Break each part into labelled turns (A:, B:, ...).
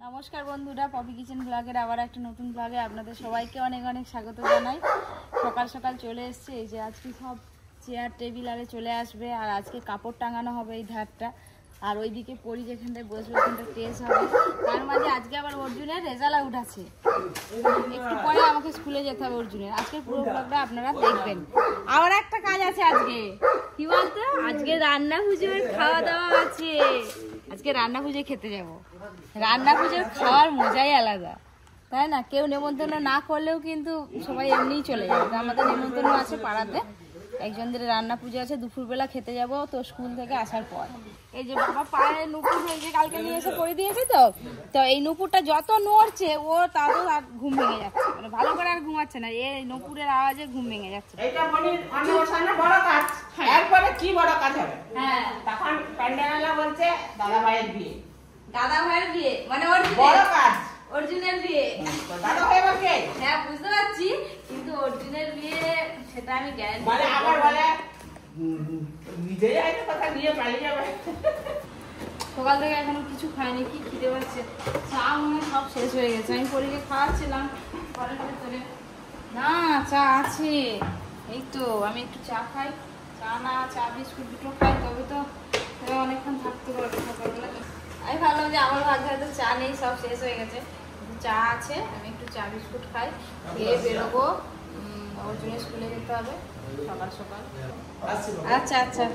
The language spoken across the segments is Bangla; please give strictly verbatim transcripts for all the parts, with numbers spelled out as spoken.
A: नमस्कार बंधुरा पपी किचेन ब्लगेर आबार एक नतून ब्लगे आपनादेर सबाइके अनेक अनेक स्वागत जानाई। सकाल सकाल चले एसेछे एई जे आजके सब चेयार टेबिल आरे चले आसबे और आजके कापड़ टांगानो होबे एई धारटा और ओइदिके परि जेखानटाय बसबे ओखानटाय टेस्ट होबे। तार माझे आजके आबार अर्जुनेर रेजाल्ट आउट आछे, एकटु परे आमाके स्कुले जेते होबे अर्जुनेर। आजके पुरो ब्लगटा आपनारा देखबेन। आबार एकटा काज आछे आजके, कि बोलतो आजके रान्ना पुजोर खाওয়া দাওয়া আছে। আজকে রান্না পুজো খেতে যাব। রান্না পুজোর খাওয়ার মজাই আলাদা, তাই না? কেউ নেমন্তন্ন না করলেও কিন্তু সবাই এমনিই চলে যায়। তো আমাদের নেমন্তন্ন আছে পাড়াতে, একজনদের রান্না পুজো আছে, দুপুরবেলা খেতে যাব তো স্কুল থেকে আসার পর। এই যে বাবা পায়ে নুপুর হয়েছে, কালকে নিয়ে এসে করে দিয়েছে। তো তো এই নুপুরটা যত নড়ছে ও তাও আর ঘুম ভেঙে যাচ্ছে, মানে ভালো করে আর ঘুমাচ্ছে না। এই নুপুরের আওয়াজে ঘুম ভেঙে যাচ্ছে।
B: এটা মনির অন্নপ্রাশনের বড় কাজ। এরপরে কি বড় কাজ হবে? হ্যাঁ, তখন প্যান্ডেলওয়ালা বলছে দাদা ভাইয়ের বিয়ে।
A: দাদা ভাইয়ের বিয়ে মানে ওর
B: বড় কাজ,
A: অর্জুনের বিয়ে।
B: দাদা ভাই বলছে
A: হ্যাঁ বুঝতে পারছি, কিন্তু অর্জুনের বিয়ে সেটা আমি গ্যারান্টি
B: মানে আবার বলে নিজেই আইতো কথা নিয়ে পালিয়ে যাবে।
A: সকাল থেকে এখনো কিছু খাইনি, কি খিদে পাচ্ছে। চা মনে সব শেষ হয়ে গেছে। আমি পরীকে খাওয়াচ্ছিলাম ঘরের ভেতরে, না চা আছে। এই তো আমি একটু চা খাই, চা না চা বিস্কুট দুটো খাই তবে তো অনেকক্ষণ থাকতে পারবো সকালবেলা। আমি ভাবলাম যে আমার ভাগ্যে হয়তো চা নেই, সব শেষ হয়ে গেছে, চা আছে। আমি একটু চা বিস্কুট খাই, খেয়ে বেরোবো। অর্জুনের স্কুলে যেতে হবে সকাল সকাল। আচ্ছা আচ্ছা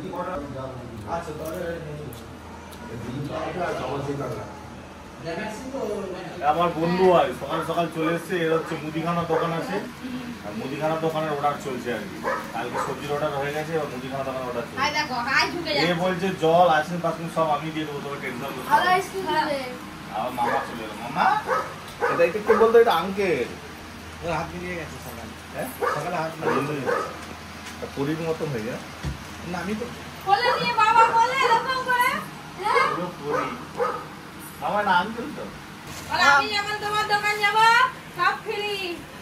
C: আমার বন্ধু হয় সকাল সকাল চলে এসছে। এর হচ্ছে মুদিখানা দোকান আছে, আর মুদিখানা দোকানের অর্ডার চলছে আর কি। কালকে সবজির অর্ডার হয়ে গেছে, এবার মুদিখানা দোকানের অর্ডার চলছে। এ বলছে জল আসেন বাসন সব আমি দিয়ে দেবো, তোকে টেনশন করতে হবে। আমার মামা চলে এলো। মামা এটা একটু কি বলতো, এটা আঙ্কেল হাত মিলিয়ে গেছে সকালে। হ্যাঁ সকালে হাত মিলিয়ে গেছে, পরির মতন হয়ে যায় না। আমি তো
A: বলে নিয়ে বাবা বলে এরকম করে, হ্যাঁ
C: পুরো পরি। মামা না আঙ্কেল তো,
A: আর আমি যখন তোমার দোকান যাব সব ফ্রি।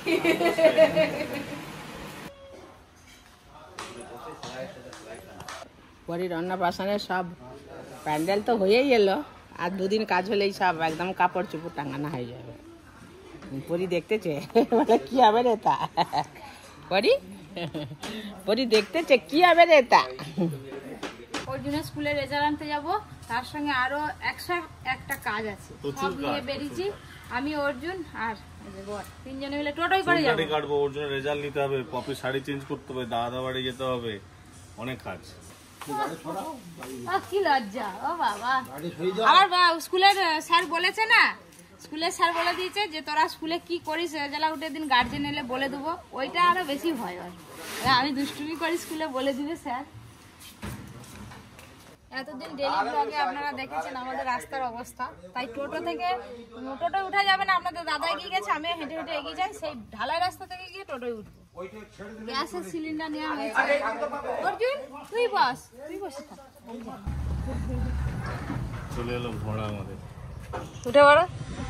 B: পরির অন্নপ্রাশনের সব প্যান্ডেল তো হয়েই এলো, আর দুদিন কাজ হলেই সব একদম কাপড় চুপড় টাঙানো হয়ে যাবে। পরি দেখতেছে বলে কি হবে রে তা, পরি পরি দেখতেছে কি হবে রে তা।
A: অর্জুনের স্কুলে রেজাল্ট আনতে যাব, তার সঙ্গে আরো একশো একটা কাজ আছে। সব নিয়ে বেরিয়েছি আমি, অর্জুন আর তিনজনে মিলে টোটোই করে যাবো।
C: কাটবো, অর্জুনের রেজাল্ট নিতে হবে, পপি শাড়ি চেঞ্জ করতে হবে, দাদা বাড়ি যেতে হবে, অনেক কাজ।
A: কি লজ্জা ও বাবা। আমার স্কুলের স্যার বলেছে না, স্কুলের স্যার বলে দিয়েছে যে তোরা স্কুলে কি করিস রেজাল্ট আউটের দিন গার্জেন এলে বলে দেবো। ওইটা আরো বেশি ভয় হয়, আমি দুষ্টুমি করি স্কুলে বলে দিবে স্যার। এতদিন ডেলি ব্লগে আপনারা দেখেছেন আমাদের রাস্তার অবস্থা, তাই টোটো থেকে টোটোয় উঠা যাবে না। আপনাদের দাদা এগিয়ে গেছে, আমি হেঁটে হেঁটে এগিয়ে যাই, সেই ঢালাই রাস্তা থেকে গিয়ে টোটোয় উঠবো। গ্যাসের সিলিন্ডার নেওয়া হয়েছে। অর্জুন তুই বস, তুই বসে থাক।
C: চলে এলো ঘোড়া আমাদের,
A: উঠে পড়ো।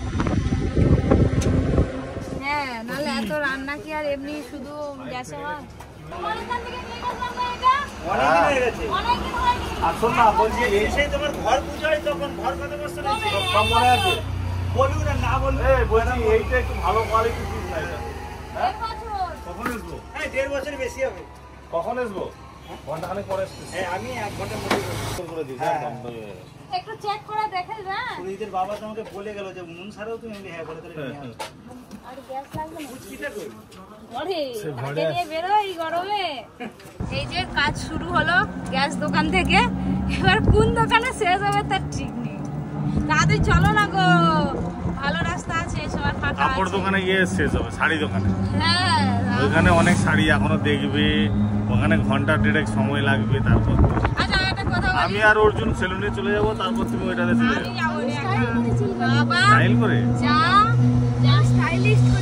A: হ্যাঁ নাহলে এত রান্না কি আর এমনি শুধু গ্যাসে হয়? অনেকদিন হয়ে গেছে।
C: আসুন না বলছি এই সেই তোমার ঘর পুজো হয় তখন ঘর কত বছর হয়েছে সব মনে আছে? বলুন না না বলুন। এই বলছি এইটা একটু ভালো কোয়ালিটি পিস না এটা। হ্যাঁ কখন আসবো? হ্যাঁ দেড় বছর বেশি হবে। কখন আসবো? ঘন্টা খানেক পরে আসবো। হ্যাঁ আমি এক ঘন্টার মধ্যে করে দিই। হ্যাঁ
A: একটু চেক করে দেখে না।
D: সুনীতের বাবা তোমাকে বলে গেল যে নুন ছাড়াও তুমি এমনি হ্যাঁ করে তাহলে নিয়ে আসো।
A: আর গ্যাস লাগবে না।
D: কুচকিটা কই?
A: ওরে আগে নিয়ে বেরো এই গরমে। এই যে কাজ শুরু হলো গ্যাস দোকান থেকে, এবার কোন দোকানে শেষ হবে তার ঠিক নেই। তাড়াতাড়ি চলো না গো, ভালো রাস্তা আছে এই সময় ফাঁকা।
C: কাপড় দোকানে গিয়ে শেষ হবে, শাড়ি দোকানে।
A: হ্যাঁ
C: ওখানে অনেক শাড়ি এখনো দেখবে, ওখানে ঘন্টা দেড়েক সময় লাগবে। তারপর
A: আচ্ছা একটা কথা বলি,
C: আমি আর অর্জুন সেলুনে চলে যাবো, তারপর তুমি ওইটাতে চলে
A: আমি
C: যাবো।
A: যাবো বাবা
C: স্টাইল করে
A: যা যা স্টাইলিশ করে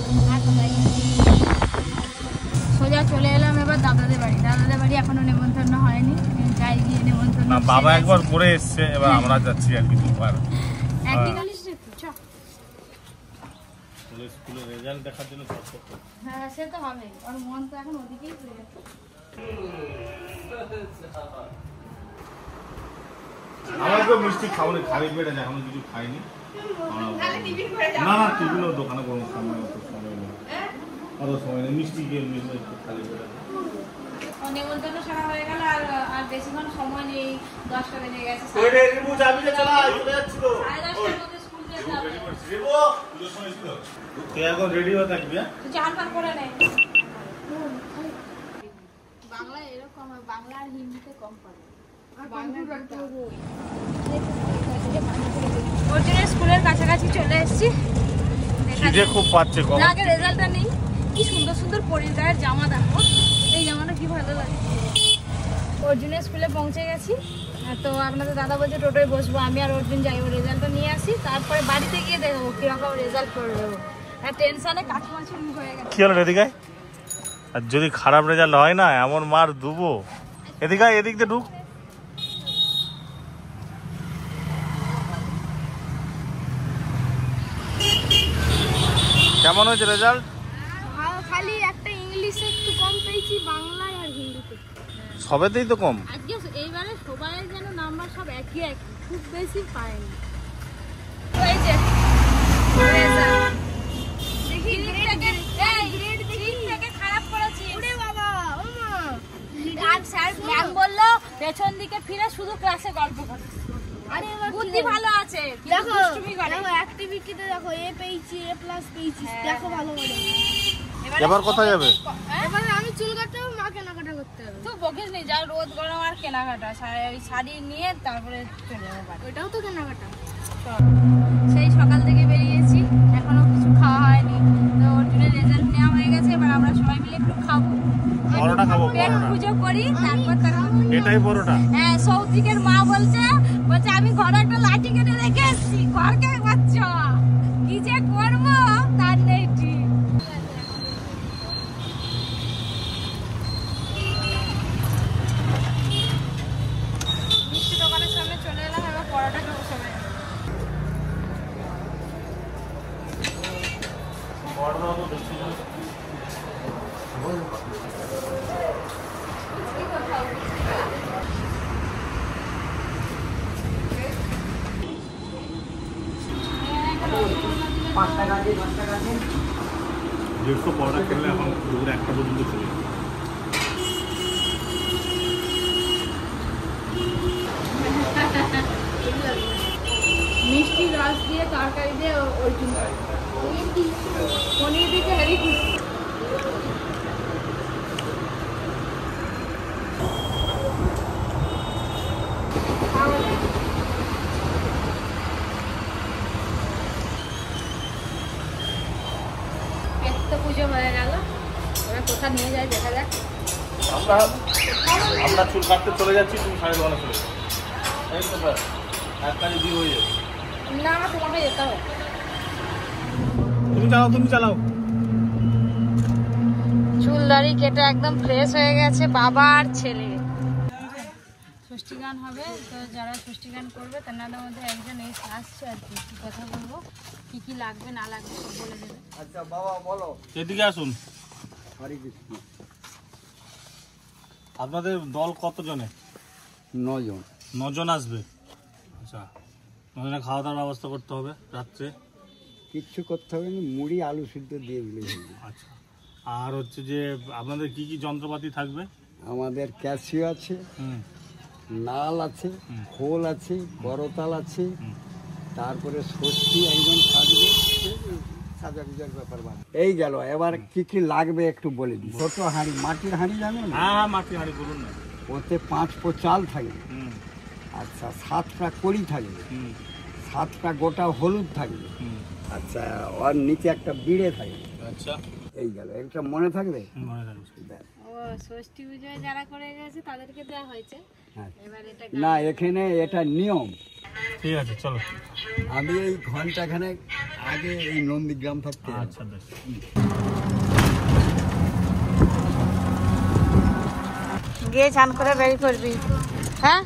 A: সোজা চলে এলাম এবার দাদাদের বাড়ি। দাদাদের বাড়ি এখনো নেমন্তন্ন হয়নি, যাই গিয়ে নেমন্তন্ন।
C: না বাবা একবার করে এসছে, এবার আমরা যাচ্ছি আর কি দুবার।
A: একই গালিস রে চ
C: স্কুলে রেজাল্ট দেখার জন্য সব করতে।
A: হ্যাঁ সে তো হবে, ওর মন তো এখন ওদিকেই চলে যাচ্ছে।
C: আমার তো মিষ্টি খাওয়ানি, খালি পেটে এখনো কিছু খাইনি। না না টিফিনও দোকানে কোনো সময় অত সময় নেই অত সময় নেই মিষ্টি গিয়ে মিষ্টি খালি করে
A: নেমন্তন্ন সারা হয়ে গেল আর আর বেশিক্ষণ সময় নেই দশটা বেজে গেছে
C: ওই রে রিবু যাবি না চলা চলে যাচ্ছি তো
A: সাড়ে দশটার মধ্যে স্কুল যেতে হবে
C: রিবু পুজোর সময় ছিল তুই এখন রেডি হয়ে থাকবি হ্যাঁ
A: তুই চান পান করে নে বাংলা এরকম বাংলা আর হিন্দিতে কম পারে অর্জুনের স্কুলের কাছাকাছি চলে এসেছি
C: খিদে খুব পাচ্ছে কম
A: আগে রেজাল্টটা নেই কি সুন্দর সুন্দর পরির গায়ের জামা দেখো এই জামাটা কি ভালো লাগে অর্জুনের স্কুলে পৌঁছে গেছি তো আপনাদের দাদা বলছে টোটোয় বসবো আমি আর অর্জুন যাই ও রেজাল্টটা নিয়ে আসি তারপরে বাড়িতে গিয়ে দেখবো কিরকম রেজাল্ট করবে আর টেনশনে কাকিমা শুরু হয়ে গেছে
C: কি হলো এদিকে আর যদি খারাপ রেজাল্ট হয় না এমন মার দুবো এদিকে এদিক দিয়ে ঢুক কেমন হয়েছে রেজাল্ট
A: খালি একটা ইংলিশে একটু কম পেয়েছি বাংলায় আর হিন্দিতে
C: সবেতেই তো কম
A: আজকে এইবারে সবাই যেন নাম্বার সব একই একই খুব বেশি পায়নি এই যে রেজাল্ট দেখি গ্রেড এই গ্রেড দেখি থেকে খারাপ করেছি ওরে বাবা ওমা আর স্যার ম্যাম বললো পেছন দিকে ফিরে শুধু ক্লাসে গল্প করে আরে বুদ্ধি ভালো আছে দেখো দেখো অ্যাক্টিভিটিতে দেখো এ পেয়েছি এ প্লাস পেয়েছি দেখো ভালো করে
C: এবার কোথায় যাবে
A: এবার আমি চুল কাটতে হবে মা কেনাকাটা করতে হবে তো বকিস নি যা রোদ গরম আর কেনাকাটা ওই শাড়ি নিয়ে তারপরে চলে যাবো ওইটাও তো কেনাকাটা সেই সকাল থেকে বেরিয়েছি এখনো কিছু খাওয়া হয়নি তো অর্জুনের রেজাল্ট নেওয়া হয়ে গেছে এবার আমরা সবাই মিলে একটু খাবো
C: পরোটা খাবো
A: পেট পুজো করি তারপর তারপর
C: এটাই পরোটা
A: হ্যাঁ সৌদিকের মা বলছে বলছে আমি ঘরে একটা লাঠি কেটে রেখে এসেছি ঘরকে বাচ্চা কি যে করবো তার নেই ঠিক মিষ্টি দোকানের সামনে চলে এলাম এবার পরোটা খাবো সবাই
C: পরোটা তো বেশি দেড়শো পরোটা খেলে এখন দুপুরে একটা পর্যন্ত চলে
A: মিষ্টি রস দিয়ে তরকারি দিয়ে অর্জুন পনির দিতে হেরি খুশি পেট তো পুজো হয়ে গেল এবার কোথা নিয়ে যায় দেখা যাক
C: আমরা আমরা চুল কাটতে চলে যাচ্ছি তুমি সাড়ে দোকানে চলে যাবে এই তো ব্যাস এক কাজে দিয়ে হয়ে যাবে
A: না তোমাকে যেতে হবে
C: তুমি চালাও তুমি চালাও
A: চুল দাড়ি কেটে একদম ফ্রেশ হয়ে গেছে বাবা আর ছেলে ষষ্ঠী গান হবে তো যারা ষষ্ঠী গান করবে তাদের মধ্যে একজন এই আসছে আর কি কি কথা বলবো কি কি লাগবে না লাগবে সব বলে দেবে
D: আচ্ছা বাবা বলো
C: এদিকে আসুন
D: হরে কৃষ্ণ
C: আপনাদের দল কতজনে
D: নজন
C: নজন আসবে আচ্ছা নজনে খাওয়া দাওয়ার ব্যবস্থা করতে হবে রাত্রে
D: কিচ্ছু করতে হবে না মুড়ি আলু সিদ্ধ দিয়ে দিলে
C: আচ্ছা আর হচ্ছে যে আপনাদের কি কি যন্ত্রপাতি থাকবে
D: আমাদের ক্যাসিও আছে
C: হুম
D: নাল আছে
C: হুম।
D: খোল আছে করতাল আছে
C: হুম।
D: তারপরে ষষ্ঠী একজন থাকবে সাজা গুজার ব্যাপার বাদ এই গেল এবার কি কি লাগবে একটু বলে দিই ছোট হাঁড়ি মাটির হাঁড়ি জানো না
C: হ্যাঁ হ্যাঁ মাটি হাঁড়ি বলুন না
D: ওতে পাঁচ পো চাল থাকবে
C: হুম
D: আচ্ছা সাতটা কড়ি থাকবে
C: হুম
D: সাতটা গোটা হলুদ থাকবে
C: হুম
D: আচ্ছা ওর নিচে একটা বিড়ে থাকবে
C: আচ্ছা
D: এই গেল এটা মনে থাকবে
C: মনে থাকবে
D: ব্যাস।
A: ও ষষ্ঠী পুজোয় যারা করে গেছে তাদেরকে দেওয়া হয়েছে
D: হ্যাঁ।
A: এবার এটা
D: না এখানে এটা নিয়ম
C: ঠিক আছে চলো
D: আমি এই ঘন্টাখানে আগে এই নন্দীগ্রাম থাকতে
C: আচ্ছা বেশ
A: গিয়ে চান করে বেরিয়ে পড়বি হ্যাঁ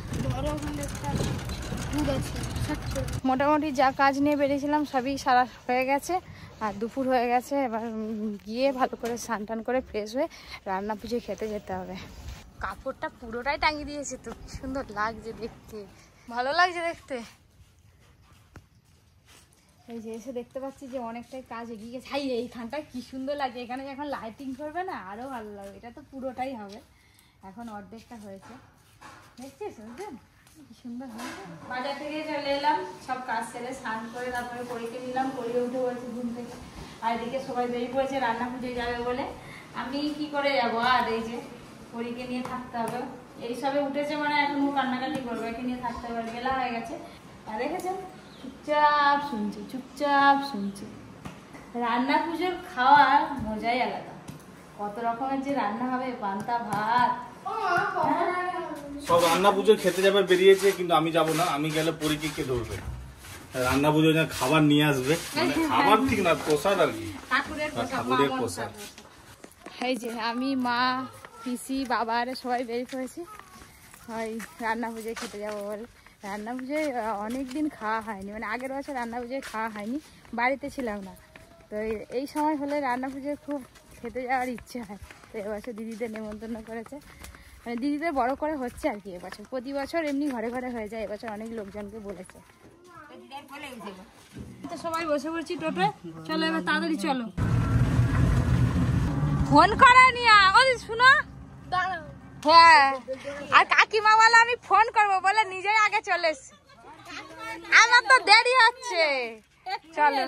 A: মোটামুটি যা কাজ নিয়ে বেরিয়েছিলাম সবই সারা হয়ে গেছে আর দুপুর হয়ে গেছে এবার গিয়ে ভালো করে স্নান টান করে ফ্রেশ হয়ে রান্না পুজো খেতে যেতে হবে কাপড়টা পুরোটাই টাঙিয়ে দিয়েছে তো কি সুন্দর লাগছে দেখতে ভালো লাগছে দেখতে এই যে এসে দেখতে পাচ্ছি যে অনেকটাই কাজ এগিয়ে গেছে। হাই এইখানটা কি সুন্দর লাগে, এখানে যখন লাইটিং করবে না আরও ভালো লাগবে। এটা তো পুরোটাই হবে, এখন অর্ধেকটা হয়েছে, দেখছিস বুঝলেন কি সুন্দর হয়েছে। বাজার থেকে চলে এলাম, সব কাজ সেরে স্নান করে তারপরে পরীক্ষা নিলাম, পড়িয়ে উঠে পড়েছে ঘুম থেকে। আর এদিকে সবাই বেরিয়ে পড়েছে রান্না পুজোয় যাবে বলে। আমি কি করে যাবো, আর এই যে পরীকে নিয়ে থাকতে হবে। এই সবে উঠেছে মানে এখন ও কান্নাকাটি করবে, একে নিয়ে থাকতে হবে, বেলা হয়ে গেছে। আর দেখেছেন চুপচাপ শুনছি, চুপচাপ শুনছি। রান্না পুজোর খাওয়ার মজাই আলাদা, কত রকমের যে রান্না হবে, পান্তা ভাত।
C: সব রান্না পুজো খেতে যাবে বেরিয়েছে, কিন্তু আমি যাব না। আমি গেলে পরীকে ধরবে, রান্না পুজো খাবার নিয়ে আসবে, খাবার ঠিক না প্রসাদ আর কি, ঠাকুরের প্রসাদ।
A: এই যে আমি, মা, পিসি, বাবা আর সবাই বেরিয়ে পড়েছি ওই রান্না পুজোয় খেতে যাবো বলে। রান্না পুজোয় অনেক দিন খাওয়া হয়নি, মানে আগের বছর রান্না পুজোয় খাওয়া হয়নি, বাড়িতে ছিলাম না। তো এই সময় হলে রান্না পুজোয় খুব খেতে যাওয়ার ইচ্ছে হয়। তো এবছর দিদিদের নেমন্তন্ন করেছে, মানে দিদিদের বড় করে হচ্ছে আর কি এবছর। প্রতি বছর এমনি ঘরে ঘরে হয়ে যায়, এবছর অনেক লোকজনকে বলেছে। তো সবাই বসে পড়ছি টোটোয়, চলো এবার তাড়াতাড়ি চলো। ফোন করে নিয়া ও শুনো, হ্যাঁ আর কাকিমা বলে আমি ফোন করবো বলে নিজেই আগে চলে এসছি। আমার তো দেরি হচ্ছে, চলো।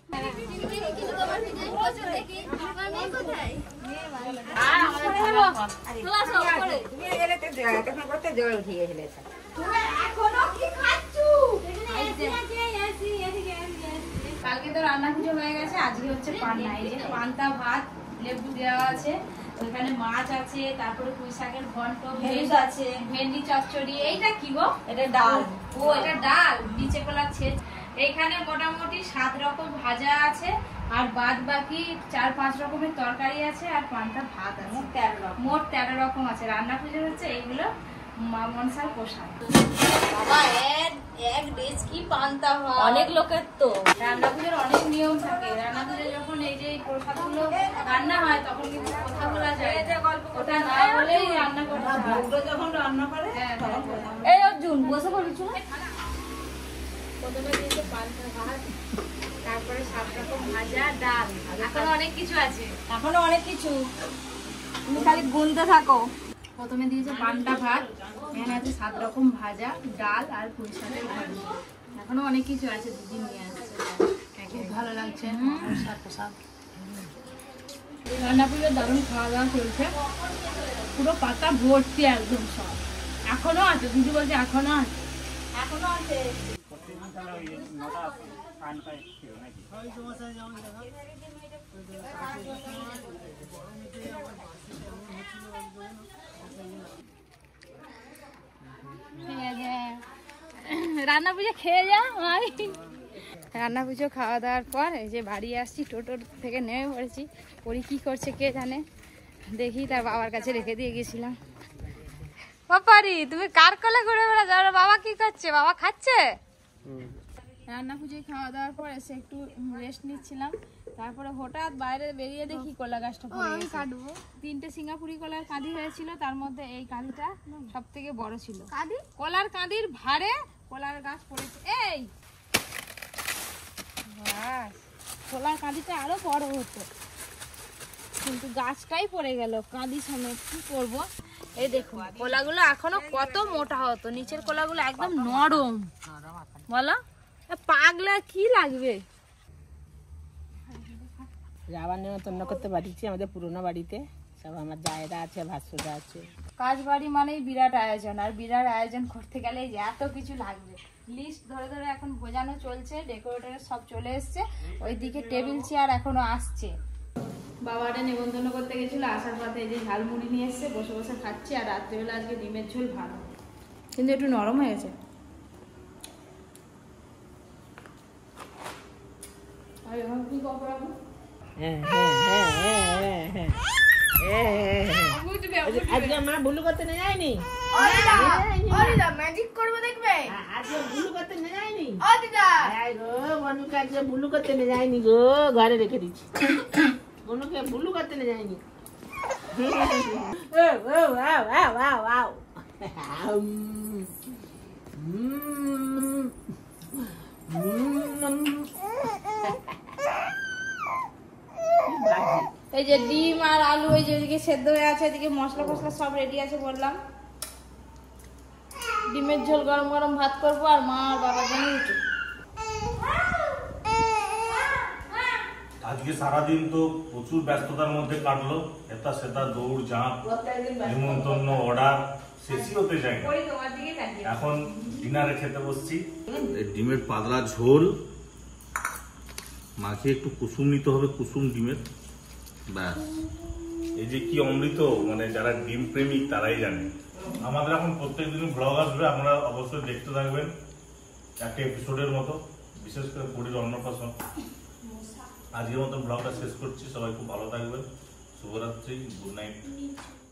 A: কালকে তো রান্না পুজো হয়ে গেছে, আজকে হচ্ছে পান্তা। এই যে পান্তা ভাত, লেবু দেওয়া আছে, ওখানে মাছ আছে, তারপরে পুঁই শাকের ঘন্ট, ভেন্ডি আছে, ভেন্ডি চচ্চড়ি। এইটা কি গো? এটা ডাল। ও এটা ডাল, নিচে কলা ছেচ। এইখানে মোটামুটি সাত রকম ভাজা আছে, আর বাদ বাকি চার পাঁচ রকমের তরকারি আছে, আর পান্তা ভাত আছে। মোট তেরো রকম মোট তেরো রকম আছে। রান্না পুজো হচ্ছে এইগুলো মা মনসার প্রসাদ। বাবা এক ডেজ কি পান্তা হয়, অনেক লোকের তো। রান্না পুজোর অনেক নিয়ম থাকে। রান্না পুজো যখন এই যে প্রসাদ গুলো রান্না হয় তখন কিন্তু কথা বলা যায়, ওটা না বলেই রান্না করতে হয়। যখন রান্না করে এই অর্জুন বসে পড়েছ। প্রথমে দিয়েছে পান্তা ভাত, তারপরে সাত রকম ভাজা, ডাল, এখনো অনেক কিছু আছে, এখনো অনেক কিছু, তুমি খালি গুনতে থাকো। প্রথমে দিয়েছে পান্তা ভাত, এখানে আছে সাত রকম ভাজা, ডাল আর পুঁই শাকের ঘন্ট। এখনো অনেক কিছু আছে, দিদি নিয়ে আসছে, খুব ভালো লাগছে। রান্না পুজোর দারুণ খাওয়া দাওয়া চলছে, পুরো পাতা ভর্তি একদম সব। এখনো আছে, দিদি বলছে এখনো আছে, এখনো আছে। রান্না পুজো খেয়ে যা। রান্না পুজো খাওয়া দাওয়ার পর এই যে বাড়ি আসছি, টোটোর থেকে নেমে পড়েছি। পরি কি করছে কে জানে, দেখি তার বাবার কাছে রেখে দিয়ে গেছিলাম। বাপারি তুমি কার কোলে ঘুরে বেড়া যাও, বাবা কি করছে, বাবা খাচ্ছে। রান্না পুজোয় খাওয়া দাওয়ার পর এসে একটু রেস্ট নিচ্ছিলাম, তারপরে হঠাৎ বাইরে বেরিয়ে দেখি কলা গাছটা পড়ে গেছে। কাটবো তিনটে সিঙ্গাপুরি কলার কাঁদি হয়েছিল, তার মধ্যে এই কাঁদিটা সব থেকে বড় ছিল। কাঁদি কলার কাঁদির ভারে কলার গাছ পড়েছে। এই বাস, কলার কাঁদিটা আরো বড় হতো, কিন্তু গাছটাই পড়ে গেল কাঁদি সমেত। কি করবো, এই দেখুন কলাগুলো এখনো কত মোটা হতো, নিচের কলাগুলো একদম নরম। বলো পাগলা কি লাগবে।
B: যাবার নেমন্তন্ন করতে পারিছি আমাদের পুরোনো বাড়িতে, সব আমার জায়েরা আছে, ভাসুরা আছে।
A: কাজ বাড়ি মানেই বিরাট আয়োজন, আর বিরাট আয়োজন করতে গেলে এত কিছু লাগবে। লিস্ট ধরে ধরে এখন বোঝানো চলছে, ডেকোরেটর সব চলে এসছে, ওইদিকে টেবিল চেয়ার এখনো আসছে। বাবাটা নেমন্তন্ন করতে গেছিল, আসার পথে এই যে ঝালমুড়ি নিয়ে এসছে, বসে বসে খাচ্ছি। আর রাত্রেবেলা আজকে ডিমের ঝোল ভাত, কিন্তু একটু নরম হয়ে গেছে।
B: আজকে মা বুলু করতে নিয়ে যায়নি,
A: ম্যাজিক করবো দেখবে।
B: আজকে বুলু করতে নিয়ে যায়নি গো, বনুকে আজকে বুলু করতে নিয়ে যায়নি গো, ঘরে রেখে দিচ্ছি। বনুকে বুলু করতে নিয়ে যায়নি।
A: এই যে ডিম আর আলু এই যে এদিকে সেদ্ধ হয়ে আছে, এদিকে মশলা ফসলা সব রেডি আছে বললাম। ডিমের ঝোল গরম গরম ভাত করবো আর মা আর বাবার জন্য রুটি।
C: আজকে সারাদিন তো প্রচুর ব্যস্ততার মধ্যে কাটলো, এটা সেটা দৌড় ঝাঁপ, নিমন্ত্রণ, অর্ডার শেষই হতে যায় না। এখন ডিনারে খেতে বসছি। ডিমের পাতলা ঝোল মাখিয়ে একটু কুসুম নিতে হবে, কুসুম ডিমের, ব্যাস। এই যে কি অমৃত, মানে যারা ডিম প্রেমিক তারাই জানে। আমাদের এখন প্রত্যেক দিন ব্লগ আসবে, আপনারা অবশ্যই দেখতে থাকবেন একটা এপিসোডের মতো, বিশেষ করে পুরীর অন্নপ্রাশন। আজকের মতো ব্লগটা শেষ করছি, সবাই খুব ভালো থাকবেন, শুভরাত্রি, গুড নাইট।